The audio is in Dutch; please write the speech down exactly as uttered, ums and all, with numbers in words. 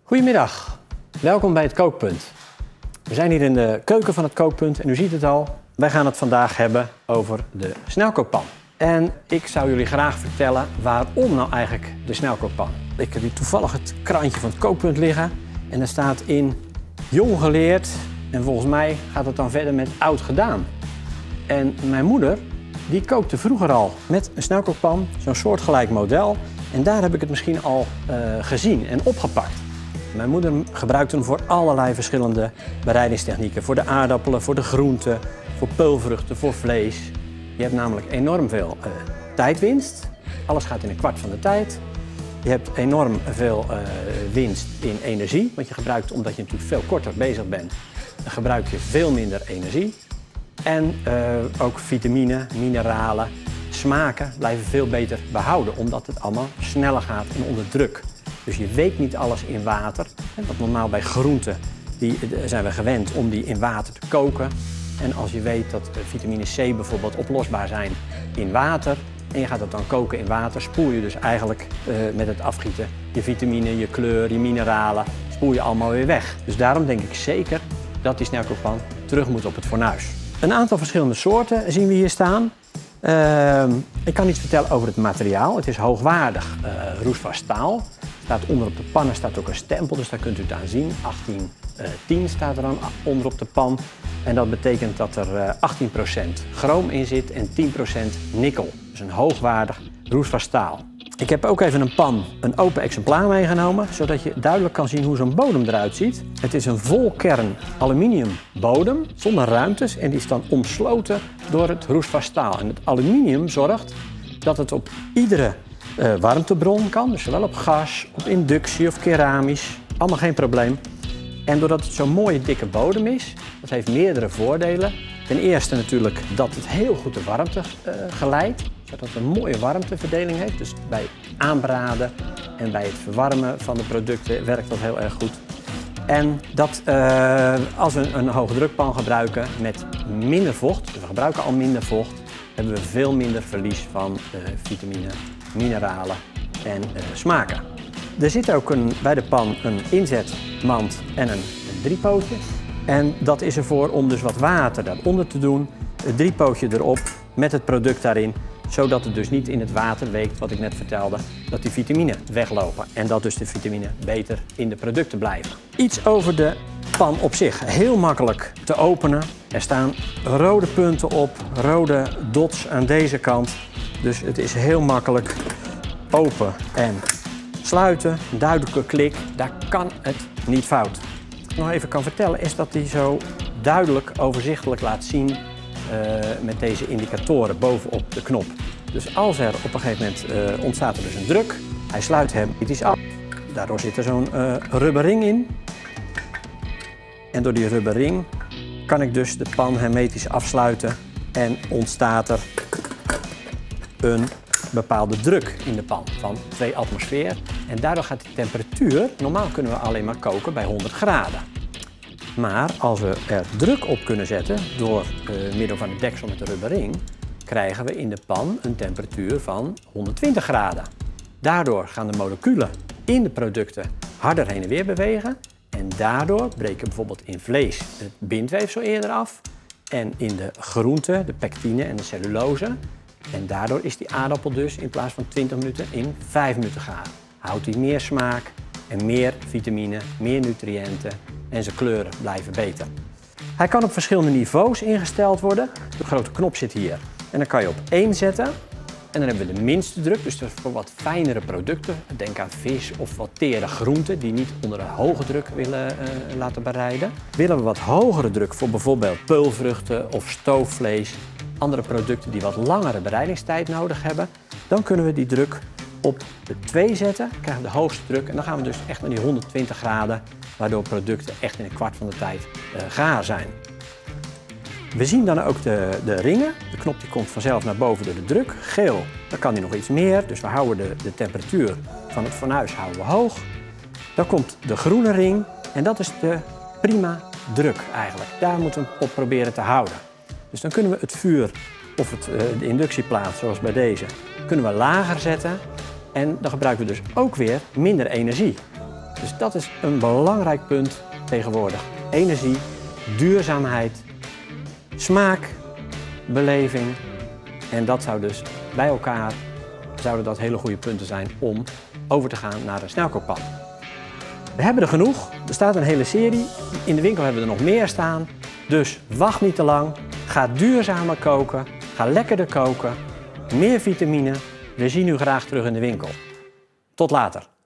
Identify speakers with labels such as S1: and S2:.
S1: Goedemiddag, welkom bij het Kookpunt. We zijn hier in de keuken van het Kookpunt en u ziet het al. Wij gaan het vandaag hebben over de snelkookpan. En ik zou jullie graag vertellen waarom nou eigenlijk de snelkookpan. Ik heb hier toevallig het krantje van het Kookpunt liggen en er staat in jong geleerd en volgens mij gaat het dan verder met oud gedaan. En mijn moeder die kookte vroeger al met een snelkookpan, zo'n soortgelijk model. En daar heb ik het misschien al uh, gezien en opgepakt. Mijn moeder gebruikte hem voor allerlei verschillende bereidingstechnieken. Voor de aardappelen, voor de groenten, voor peulvruchten, voor vlees. Je hebt namelijk enorm veel uh, tijdwinst. Alles gaat in een kwart van de tijd. Je hebt enorm veel uh, winst in energie. Want je gebruikt, omdat je natuurlijk veel korter bezig bent, gebruik je veel minder energie. En uh, ook vitamine, mineralen, smaken blijven veel beter behouden. Omdat het allemaal sneller gaat en onder druk. Dus je weekt niet alles in water. Want normaal bij groenten die zijn we gewend om die in water te koken. En als je weet dat vitamine C bijvoorbeeld oplosbaar zijn in water en je gaat het dan koken in water, spoel je dus eigenlijk uh, met het afgieten je vitamine, je kleur, je mineralen, spoel je allemaal weer weg. Dus daarom denk ik zeker dat die snelkookpan terug moet op het fornuis. Een aantal verschillende soorten zien we hier staan. Uh, ik kan iets vertellen over het materiaal. Het is hoogwaardig uh, roestvast staal. Staat onder op de pannen staat ook een stempel, dus daar kunt u het aan zien. achttien tien staat er dan onder op de pan. En dat betekent dat er uh, achttien procent chroom in zit en tien procent nikkel. Dus een hoogwaardig roestvast staal. Ik heb ook even een pan, een open exemplaar meegenomen, zodat je duidelijk kan zien hoe zo'n bodem eruit ziet. Het is een volkern aluminium bodem, zonder ruimtes en die is dan omsloten door het roestvast staal. En het aluminium zorgt dat het op iedere uh, warmtebron kan, dus zowel op gas, op inductie of keramisch, allemaal geen probleem. En doordat het zo'n mooie dikke bodem is, dat heeft meerdere voordelen. Ten eerste natuurlijk dat het heel goed de warmte uh, geleidt, zodat het een mooie warmteverdeling heeft. Dus bij aanbraden en bij het verwarmen van de producten werkt dat heel erg goed. En dat uh, als we een hoogdrukpan gebruiken met minder vocht, dus we gebruiken al minder vocht, hebben we veel minder verlies van uh, vitamine, mineralen en uh, smaken. Er zit ook een, bij de pan een inzetmand en een, een driepootje. En dat is ervoor om dus wat water daaronder te doen, het driepootje erop met het product daarin, zodat het dus niet in het water weekt, wat ik net vertelde, dat die vitamine weglopen en dat dus de vitamine beter in de producten blijven. Iets over de pan op zich. Heel makkelijk te openen. Er staan rode punten op, rode dots aan deze kant. Dus het is heel makkelijk open en sluiten. Een duidelijke klik, daar kan het niet fout. Wat ik nog even kan vertellen is dat hij zo duidelijk overzichtelijk laat zien uh, met deze indicatoren bovenop de knop. Dus als er op een gegeven moment uh, ontstaat er dus een druk, hij sluit hermetisch af. Daardoor zit er zo'n uh, rubberring in. En door die rubberring kan ik dus de pan hermetisch afsluiten en ontstaat er een bepaalde druk in de pan van twee atmosfeer. En daardoor gaat de temperatuur, normaal kunnen we alleen maar koken bij honderd graden. Maar als we er druk op kunnen zetten door uh, middel van het deksel met de rubberring, krijgen we in de pan een temperatuur van honderdtwintig graden. Daardoor gaan de moleculen in de producten harder heen en weer bewegen. En daardoor breken bijvoorbeeld in vlees het bindweefsel eerder af. En in de groenten, de pectine en de cellulose. En daardoor is die aardappel dus in plaats van twintig minuten in vijf minuten gaar. Houdt hij meer smaak en meer vitamine, meer nutriënten en zijn kleuren blijven beter. Hij kan op verschillende niveaus ingesteld worden. De grote knop zit hier en dan kan je op één zetten. En dan hebben we de minste druk, dus voor wat fijnere producten. Denk aan vis of wat tere groenten die niet onder een hoge druk willen uh, laten bereiden. Willen we wat hogere druk voor bijvoorbeeld peulvruchten of stoofvlees, andere producten die wat langere bereidingstijd nodig hebben, dan kunnen we die druk op de twee zetten, krijgen we de hoogste druk en dan gaan we dus echt naar die honderdtwintig graden, waardoor producten echt in een kwart van de tijd uh, gaar zijn. We zien dan ook de, de ringen. De knop die komt vanzelf naar boven door de druk. Geel, dan kan die nog iets meer, dus we houden de, de temperatuur van het fornuis houden we hoog. Dan komt de groene ring en dat is de prima druk eigenlijk. Daar moeten we hem op proberen te houden. Dus dan kunnen we het vuur of het, de inductieplaat, zoals bij deze, kunnen we lager zetten. En dan gebruiken we dus ook weer minder energie. Dus dat is een belangrijk punt tegenwoordig. Energie, duurzaamheid, smaak, beleving. En dat zou dus bij elkaar zouden dat hele goede punten zijn om over te gaan naar een snelkookpan. We hebben er genoeg. Er staat een hele serie. In de winkel hebben we er nog meer staan. Dus wacht niet te lang. Ga duurzamer koken. Ga lekkerder koken. Meer vitamine. We zien u graag terug in de winkel. Tot later.